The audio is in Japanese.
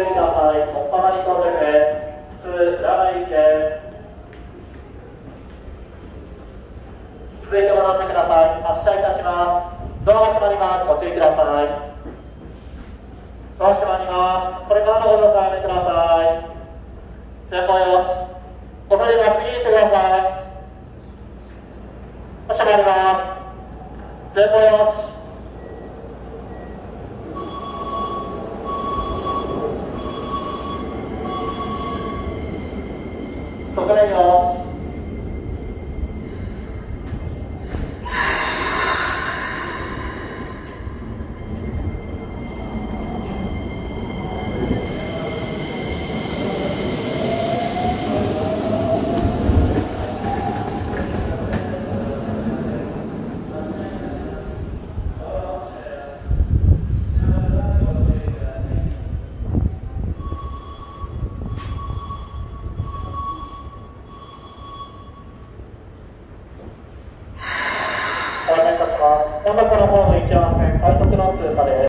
ください。突破に到着です。浦和行きです。続いてお乗せください。発車いたします。ドアが閉まります。ご注意ください。ドア閉まります。これからのご乗車おやめください。前方よし。恐れは次にしてください。閉まります。前方よし。側面よし。お願いいたします。本箱のホーム1番線快速の通過です。